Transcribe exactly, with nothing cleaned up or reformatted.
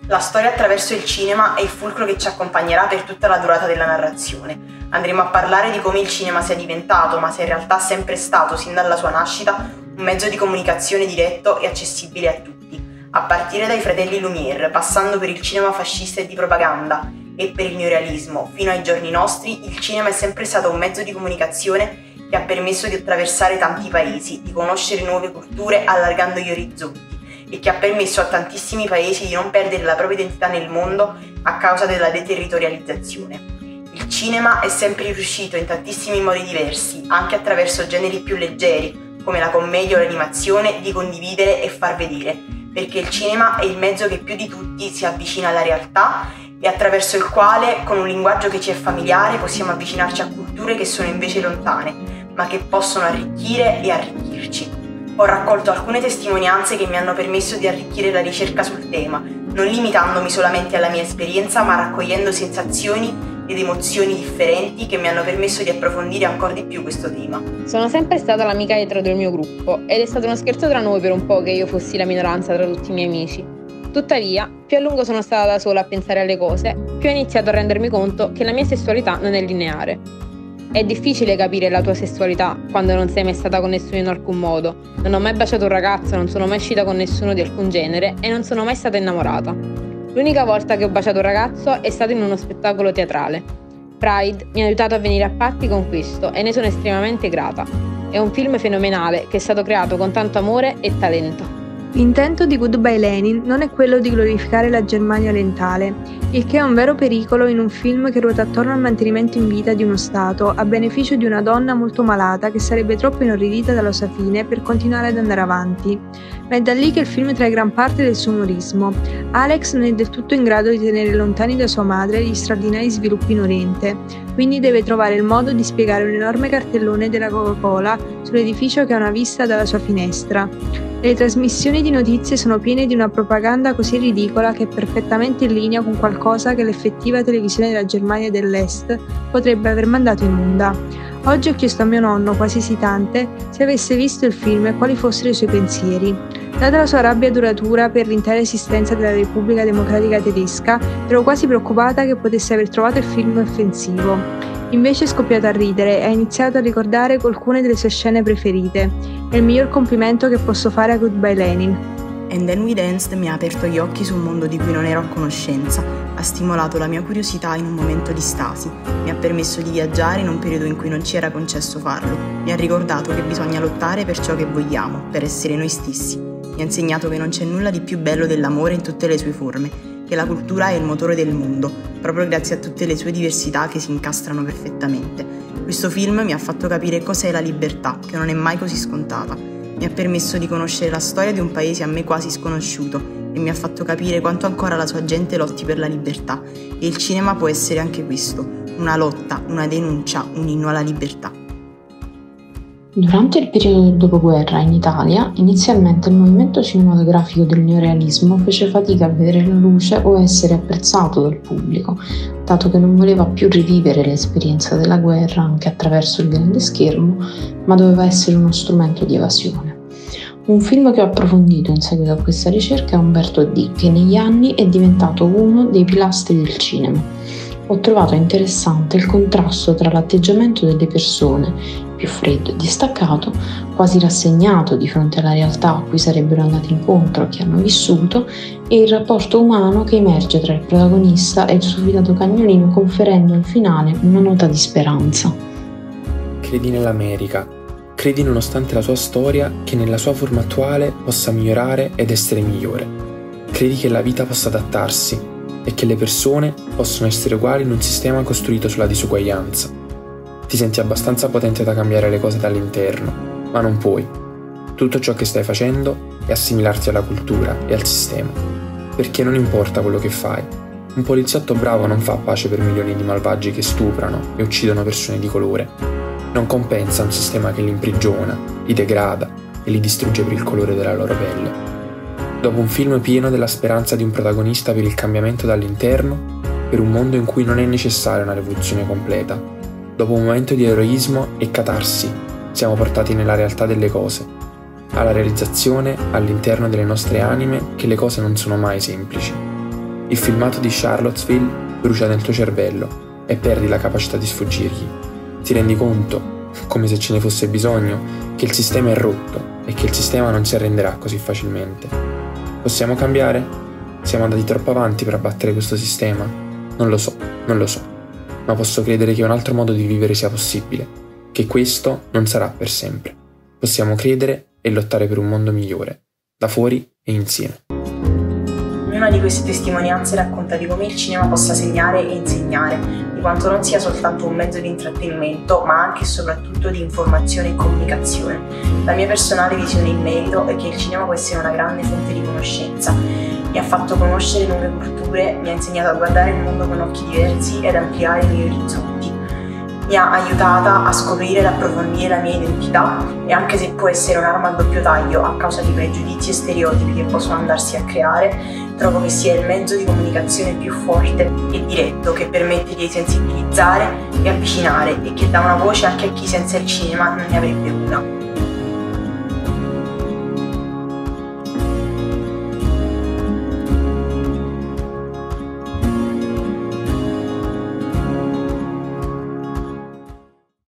La storia attraverso il cinema è il fulcro che ci accompagnerà per tutta la durata della narrazione. Andremo a parlare di come il cinema sia diventato, ma sia in realtà sempre stato, sin dalla sua nascita, un mezzo di comunicazione diretto e accessibile a tutti, a partire dai fratelli Lumière, passando per il cinema fascista e di propaganda e per il neorealismo. Fino ai giorni nostri, il cinema è sempre stato un mezzo di comunicazione che ha permesso di attraversare tanti paesi, di conoscere nuove culture allargando gli orizzonti, e che ha permesso a tantissimi paesi di non perdere la propria identità nel mondo a causa della deterritorializzazione. Il cinema è sempre riuscito in tantissimi modi diversi, anche attraverso generi più leggeri, come la commedia o l'animazione, di condividere e far vedere, perché il cinema è il mezzo che più di tutti si avvicina alla realtà e attraverso il quale, con un linguaggio che ci è familiare, possiamo avvicinarci a culture che sono invece lontane, ma che possono arricchire e arricchirci. Ho raccolto alcune testimonianze che mi hanno permesso di arricchire la ricerca sul tema, non limitandomi solamente alla mia esperienza, ma raccogliendo sensazioni ed emozioni differenti che mi hanno permesso di approfondire ancora di più questo tema. Sono sempre stata l'amica dietro del mio gruppo ed è stato uno scherzo tra noi per un po' che io fossi la minoranza tra tutti i miei amici. Tuttavia, più a lungo sono stata da sola a pensare alle cose, più ho iniziato a rendermi conto che la mia sessualità non è lineare. È difficile capire la tua sessualità quando non sei mai stata con nessuno in alcun modo. Non ho mai baciato un ragazzo, non sono mai uscita con nessuno di alcun genere e non sono mai stata innamorata. L'unica volta che ho baciato un ragazzo è stato in uno spettacolo teatrale. Pride mi ha aiutato a venire a patti con questo e ne sono estremamente grata. È un film fenomenale che è stato creato con tanto amore e talento. L'intento di Goodbye Lenin non è quello di glorificare la Germania orientale, il che è un vero pericolo in un film che ruota attorno al mantenimento in vita di uno Stato a beneficio di una donna molto malata che sarebbe troppo inorridita dalla sua fine per continuare ad andare avanti. Ma è da lì che il film trae gran parte del suo umorismo. Alex non è del tutto in grado di tenere lontani da sua madre gli straordinari sviluppi in Oriente, quindi deve trovare il modo di spiegare un enorme cartellone della Coca-Cola sull'edificio che ha una vista dalla sua finestra. Le trasmissioni di notizie sono piene di una propaganda così ridicola che è perfettamente in linea con qualcosa che l'effettiva televisione della Germania dell'Est potrebbe aver mandato in onda. Oggi ho chiesto a mio nonno, quasi esitante, se avesse visto il film e quali fossero i suoi pensieri. Data la sua rabbia duratura per l'intera esistenza della Repubblica Democratica Tedesca, ero quasi preoccupata che potesse aver trovato il film offensivo. Invece è scoppiato a ridere e ha iniziato a ricordare alcune delle sue scene preferite. È il miglior complimento che posso fare a Goodbye Lenin. And Then We Danced mi ha aperto gli occhi su un mondo di cui non ero a conoscenza, ha stimolato la mia curiosità in un momento di stasi, mi ha permesso di viaggiare in un periodo in cui non ci era concesso farlo, mi ha ricordato che bisogna lottare per ciò che vogliamo, per essere noi stessi, mi ha insegnato che non c'è nulla di più bello dell'amore in tutte le sue forme, che la cultura è il motore del mondo, proprio grazie a tutte le sue diversità che si incastrano perfettamente. Questo film mi ha fatto capire cos'è la libertà, che non è mai così scontata. Mi ha permesso di conoscere la storia di un paese a me quasi sconosciuto e mi ha fatto capire quanto ancora la sua gente lotti per la libertà. E il cinema può essere anche questo, una lotta, una denuncia, un inno alla libertà. Durante il periodo del dopoguerra in Italia, inizialmente il movimento cinematografico del neorealismo fece fatica a vedere la luce o essere apprezzato dal pubblico, dato che non voleva più rivivere l'esperienza della guerra anche attraverso il grande schermo, ma doveva essere uno strumento di evasione. Un film che ho approfondito in seguito a questa ricerca è Umberto D., che negli anni è diventato uno dei pilastri del cinema. Ho trovato interessante il contrasto tra l'atteggiamento delle persone, più freddo e distaccato, quasi rassegnato di fronte alla realtà a cui sarebbero andati incontro, che hanno vissuto, e il rapporto umano che emerge tra il protagonista e il suo fidato cagnolino, conferendo al finale una nota di speranza. Credi nell'America, credi nonostante la sua storia che nella sua forma attuale possa migliorare ed essere migliore. Credi che la vita possa adattarsi e che le persone possono essere uguali in un sistema costruito sulla disuguaglianza. Ti senti abbastanza potente da cambiare le cose dall'interno, ma non puoi. Tutto ciò che stai facendo è assimilarti alla cultura e al sistema, perché non importa quello che fai. Un poliziotto bravo non fa pace per milioni di malvagi che stuprano e uccidono persone di colore. Non compensa un sistema che li imprigiona, li degrada e li distrugge per il colore della loro pelle. Dopo un film pieno della speranza di un protagonista per il cambiamento dall'interno, per un mondo in cui non è necessaria una rivoluzione completa, dopo un momento di eroismo e catarsi, siamo portati nella realtà delle cose, alla realizzazione all'interno delle nostre anime che le cose non sono mai semplici. Il filmato di Charlottesville brucia nel tuo cervello e perdi la capacità di sfuggirgli. Ti rendi conto, come se ce ne fosse bisogno, che il sistema è rotto e che il sistema non si arrenderà così facilmente. Possiamo cambiare? Siamo andati troppo avanti per abbattere questo sistema? Non lo so, non lo so, ma posso credere che un altro modo di vivere sia possibile, che questo non sarà per sempre. Possiamo credere e lottare per un mondo migliore, da fuori e insieme. Ognuna di queste testimonianze racconta di come il cinema possa segnare e insegnare, di quanto non sia soltanto un mezzo di intrattenimento, ma anche e soprattutto di informazione e comunicazione. La mia personale visione in merito è che il cinema può essere una grande fonte di conoscenza. Mi ha fatto conoscere nuove culture, mi ha insegnato a guardare il mondo con occhi diversi ed ampliare i miei orizzonti. Mi ha aiutata a scoprire ed approfondire la mia identità e anche se può essere un'arma a doppio taglio a causa di pregiudizi e stereotipi che possono andarsi a creare, trovo che sia il mezzo di comunicazione più forte e diretto che permette di sensibilizzare e avvicinare e che dà una voce anche a chi senza il cinema non ne avrebbe una.